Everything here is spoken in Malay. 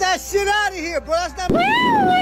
that shit out of here, bro. That's not.